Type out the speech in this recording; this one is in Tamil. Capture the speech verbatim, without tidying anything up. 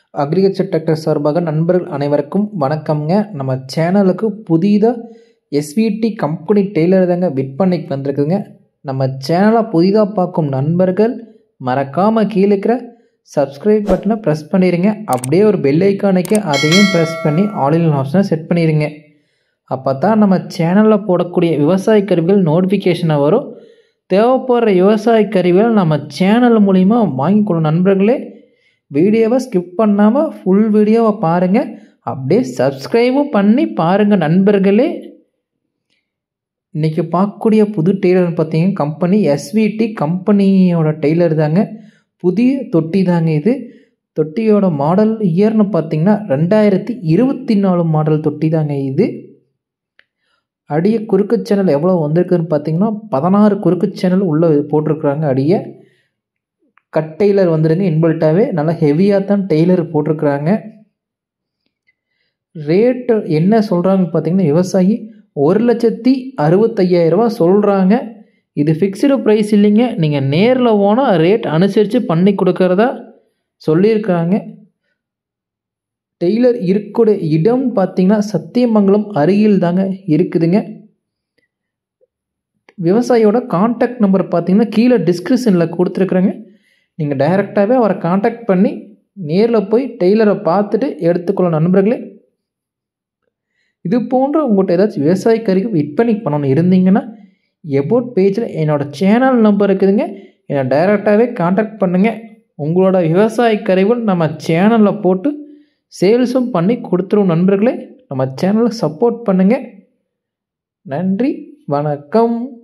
அக்ரிகல்ச்சர் டிராக்டர் சார்பாக நண்பர்கள் அனைவருக்கும் வணக்கம்ங்க. நம்ம சேனலுக்கு புதிதாக எஸ்விடி கம்பெனி டெய்லர் தாங்க விற்பனைக்கு வந்திருக்குங்க. நம்ம சேனலை புதிதாக பார்க்கும் நண்பர்கள் மறக்காமல் கீழே இருக்கிற சப்ஸ்கிரைப் பட்டனை ப்ரெஸ் பண்ணிடுங்க. அப்படியே ஒரு பெல் ஐக்கானுக்கு அதையும் ப்ரெஸ் பண்ணி ஆல் ஆப்ஷனை செட் பண்ணிடுங்க. அப்போ தான் நம்ம சேனலில் போடக்கூடிய விவசாய கருவிகள் நோட்டிஃபிகேஷனை வரும். தேவைப்படுற விவசாய கருவிகள் நம்ம சேனல் மூலிமா வாங்கிக்கொள்ளும் நண்பர்களே. வீடியோவை ஸ்கிப் பண்ணாமல் ஃபுல் வீடியோவை பாருங்கள். அப்படியே சப்ஸ்கிரைபும் பண்ணி பாருங்கள் நண்பர்களே. இன்றைக்கி பார்க்கக்கூடிய புது டெய்லர்னு பார்த்தீங்கன்னா கம்பெனி எஸ்விடி கம்பெனியோட டெய்லர் தாங்க. புதிய தொட்டி தாங்க இது. தொட்டியோட மாடல் இயர்னு பார்த்தீங்கன்னா ரெண்டாயிரத்தி இருபத்தி நாலு மாடல் தொட்டி தாங்க இது. அடிய குறுக்கு சேனல் எவ்வளோ வந்திருக்குதுன்னு பார்த்தீங்கன்னா பதினாறு குறுக்கு சேனல் உள்ளே போட்டிருக்குறாங்க. அடிய கட் டெய்லர் வந்துடுங்க. இன்பில்ட்டாகவே நல்லா ஹெவியாக தான் டெய்லர் போட்டிருக்குறாங்க. ரேட்டு என்ன சொல்கிறாங்கன்னு பார்த்தீங்கன்னா விவசாயி ஒரு லட்சத்தி அறுபத்தையாயிரரூபா சொல்கிறாங்க. இது ஃபிக்ஸ்டு ப்ரைஸ் இல்லைங்க. நீங்கள் நேரில் போனால் ரேட் அனுசரித்து பண்ணி கொடுக்கறதா சொல்லியிருக்கிறாங்க. டெய்லர் இருக்கக்கூடிய இடம் பார்த்தீங்கன்னா சத்தியமங்கலம் அருகில் தாங்க இருக்குதுங்க. விவசாயியோட கான்டாக்ட் நம்பர் பார்த்தீங்கன்னா கீழே டிஸ்கிரிப்ஷனில் கொடுத்துருக்குறேங்க. நீங்கள் டைரெக்டாகவே அவரை கான்டாக்ட் பண்ணி நேரில் போய் டெய்லரை பார்த்துட்டு எடுத்துக்கொள்ள நண்பர்களே. இது போன்ற உங்கள்கிட்ட ஏதாச்சும் விவசாய கருவி விற்பனைக்கு பண்ணணும் இருந்தீங்கன்னா எபோட் பேஜில் என்னோடய சேனல் நம்பர் இருக்குதுங்க. என்னை டைரெக்டாகவே கான்டாக்ட் பண்ணுங்கள். உங்களோட விவசாய கருவிகள் நம்ம சேனலில் போட்டு சேல்ஸும் பண்ணி கொடுத்துருவோம் நண்பர்களே. நம்ம சேனலை சப்போர்ட் பண்ணுங்கள். நன்றி, வணக்கம்.